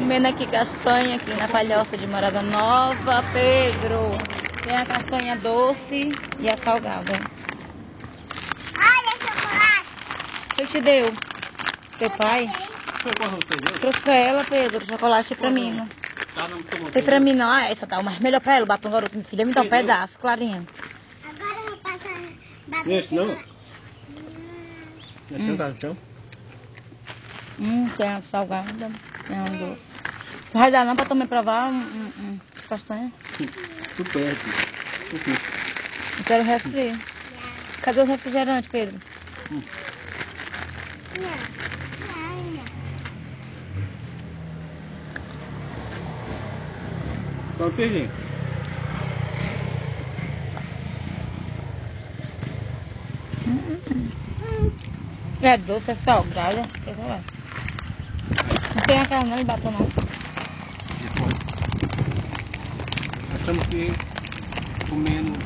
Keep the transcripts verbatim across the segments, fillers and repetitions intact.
comendo aqui castanha aqui na palhoça de Morada Nova. Pedro, tem a castanha doce e a salgada. Olha, chocolate. Quem te deu? Teu pai? Trouxe pra ela, Pedro, chocolate pra mim. Não tem pra mim não. Ah, essa tá mais melhor pra ela. Batom garoto, minha filha. Me dá um pedaço, Clarinha. Agora eu vou passar... Esse não? Hum. Hum. Hum, tem a salgada, tem a doce. Não vai dar não pra também provar um, um, um castanha? Tu perde. Eu quero refri. Cadê o refrigerante, Pedro? Hum. Só perdi. Hum, hum. É doce, é salgada. Não tem a carne não, de batom não. Nós estamos aqui comendo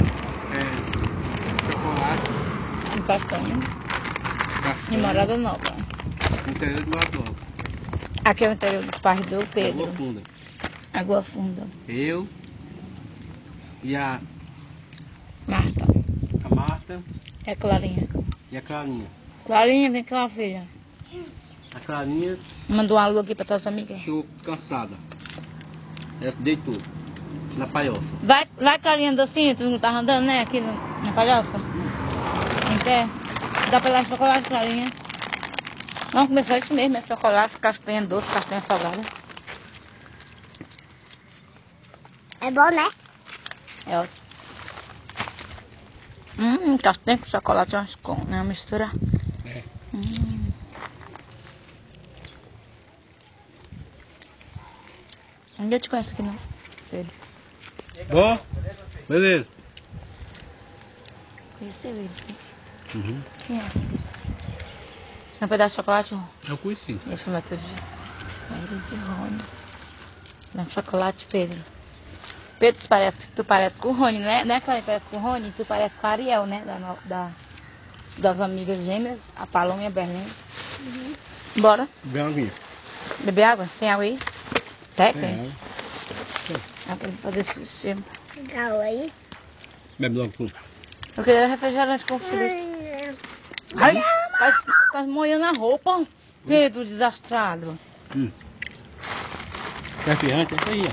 é, chocolate. Um castanho. Castanha. De Morada Nova. No interior de Morada Nova. Aqui é o interior dos pais do Pedro. Água Funda. Água Funda. Eu e a Marta. A Marta. É Clarinha. E a Clarinha. Clarinha, vem cá, filha. A Clarinha Mandou um alô aqui para tuas amigas. ficou cansada. Ela se deitou na palhoça. Vai, vai, Clarinha, docinho, tu não tá andando, né, aqui no, na palhoça? Não quer? Dá pra dar chocolate, Clarinha? Não, começou isso mesmo, é chocolate, castanha doce, castanha salgada. É bom, né? É ótimo. Hum, castanha com chocolate, é uma mistura. É. Hum. Ninguém te conhece aqui não. Ele. Bom? Beleza. Conheci ele. Uhum. Quem é? Um pedaço de chocolate? Eu conheci. Esse é o Pedro de... Pedro de Rony. Dá um chocolate, Pedro. Pedro, tu parece, tu parece com o Rony, né? Não é que ele parece com o Rony? Tu parece com a Ariel, né? Da, da, das amigas gêmeas, a Paloma e a Berlim. Uhum. Bora? Bem aguinha. Beber água? Tem água aí? Tem, tem. É. Ah, pra fazer xixi. Legal aí. Bebe logo tudo. Eu queria refrigerante com frio. Ai, tá, tá molhando a roupa, Pedro, desastrado. Hum. Refrigerante, é isso aí, ó.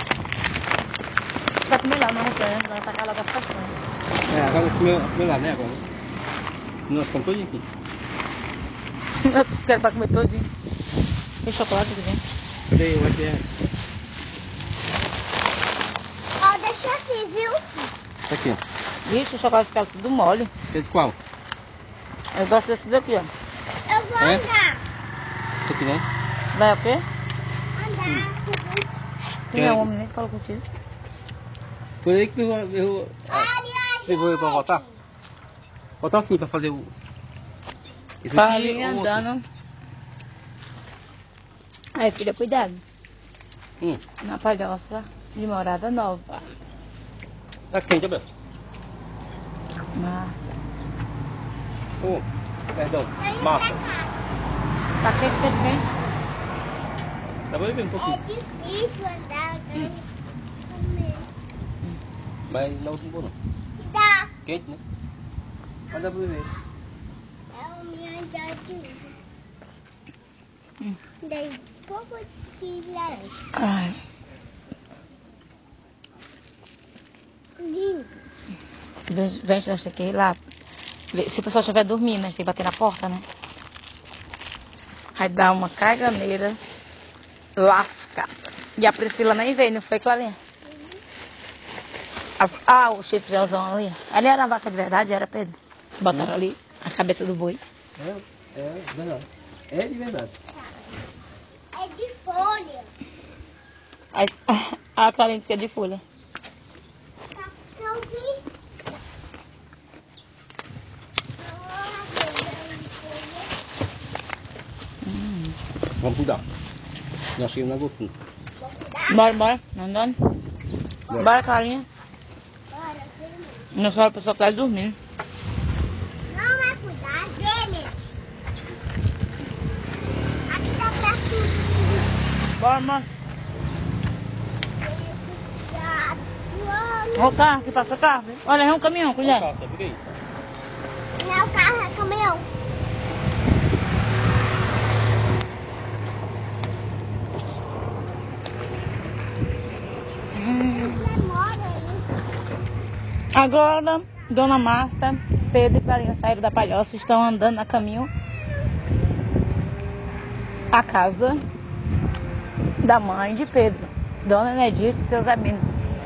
Vai comer lá no restaurante, vai tacar lá da castanha. É, agora vou comer, comer lá, né, agora. Nós estamos todos aqui. Eu quero pra comer todinho. Tem chocolate aqui dentro. Cadê o refrigerante? Ó, deixa assim, viu? Tá aqui, ó. Vixe, o chocolate fica tudo mole. Esse qual? Eu gosto desse daqui, ó. Eu vou É? andar. Esse aqui, né? Vai o quê? Andar. Quem é o homem, nem fala contigo. Foi aí que eu, eu pegou eu pra voltar? Voltar assim pra fazer o... Esse Farinha é o outro. andando. Aí, filha, cuidado. Hum. Na palhoça de Morada Nova. Tá quente, Abel. Massa. Oh, perdão. Massa. Tá quente, quente, quente? Dá pra beber um É pouquinho. difícil andar, eu quero comer. Mas não é muito bom não. Dá. Quente, né? Mas dá pra beber. É o meu andar de uva. Hum. Daí pouco de laranja. Ai. Lindo. Vem, vem, nós temos que ir lá. Se o pessoal estiver dormindo, a gente tem que bater na porta, né? Aí dá uma caganeira lascada. E a Priscila nem veio, não foi, Clarinha? Ah, ah, o chifrezão ali. Ali era a vaca de verdade, era, Pedro? Botaram ali a cabeça do boi. É, é verdade. É de verdade. É de folha. Aí, a Clarinha disse que é de folha. Tá pra ouvir? Hum. Vamos cuidar. Nós chegamos na Gofunda. Vou cuidar? Bora, bora. Andando. Bora. Bora, Clarinha. Bora, filho. Não só a pessoa que tá dormindo. Não é cuidar, gêmeos. Aqui dá pra tudo. Bora, mano. Olha o carro, que passa o carro. Olha, é um caminhão, cuidado. Nossa, fica aí. Não é o carro, é caminhão. Hum. Demora aí. Agora, Dona Marta, Pedro e Clarinha saíram da Palhoça, estão andando a caminho à casa da mãe de Pedro, Dona Nedir e seus amigos.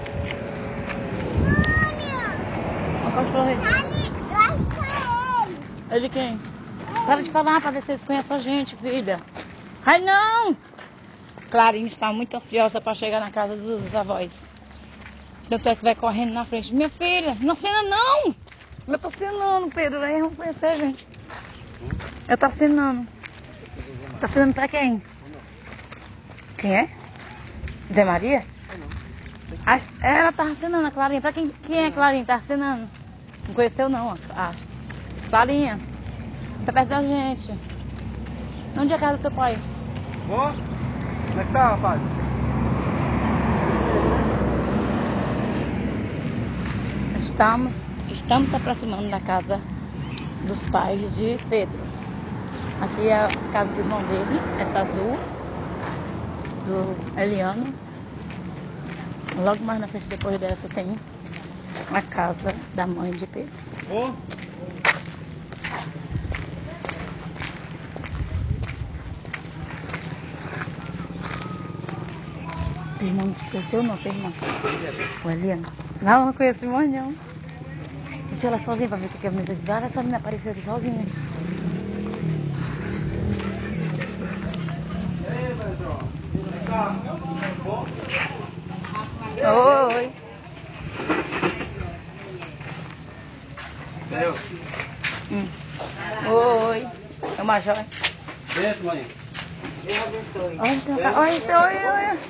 O cachorro aí. Ali, lá está ele. Ele quem? Para de falar para ver se eles conhecem a gente, filha. Ai, não! Clarinha está muito ansiosa para chegar na casa dos avós. Tanto é que vai correndo na frente. Minha filha, não acena não! Eu tô acenando, Pedro, aí vão conhecer a gente. Eu tô acenando. Tá acenando pra quem? Quem é? Zé Maria? A, ela tá acenando, a Clarinha. Pra quem, quem é Clarinha? Tá acenando? Não conheceu não, a, a Clarinha. Tá perto da gente. Onde é a casa do teu pai? Ó, como é que tá, rapaz? Estamos, estamos se aproximando da casa dos pais de Pedro. Aqui é a casa do irmão dele, essa azul, do Eliano. Logo mais na frente, depois dessa, tem a casa da mãe de Pedro. Ó. O irmão não conheceu não, teu irmão? O Eliano? Não, não conheço o irmão não. Deixa ela sozinha pra ver o que é a menina de essa menina apareceu aqui sozinha. Oi. Deus. Hum. Oi. É uma joia. Desce, mãe. Oi, então tá. Oi, oi, oi.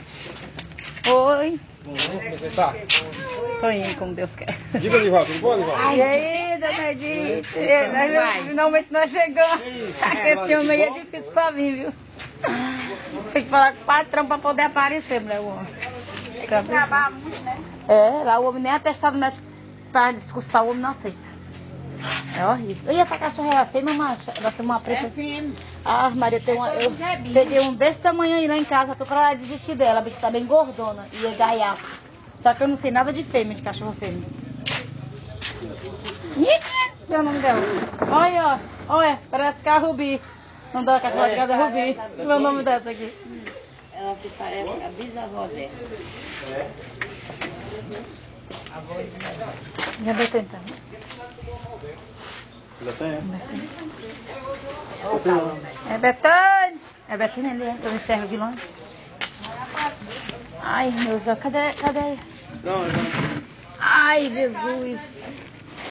Oi. Como você tá? Tô indo como Deus quer. Diga, Lival, tudo bom, Lival? E aí, dona Edith? Nós, finalmente nós chegamos. Esse homem aí é difícil pra mim, viu? Tem que falar com o patrão pra poder aparecer, mulher. O homem. Tem que trabalhar muito, né? É, lá o homem nem atestado médico pra discursar, o homem não aceita. É horrível. E essa cachorra é fêmea, macha? Ela tem uma preta. É fêmea. Ah, Maria, tem uma. Eu peguei um desse tamanho aí lá em casa, tô pra lá desistir dela. A bicha tá bem gordona e é gaiaca. Só que eu não sei nada de fêmea, de cachorro fêmea. Ih, é o nome dela. Olha, ó. Olha, parece que é a Rubi. Não dá com aquela ligada, é Rubi. Qual é o nome dessa aqui? Ela se parece a bisavó dela. Já deu tentar. Já tem, É Betânia. É Betânia ali, que eu enxergo de longe. Ai, meu Deus, cadê, cadê? Não, não. Ai, Jesus.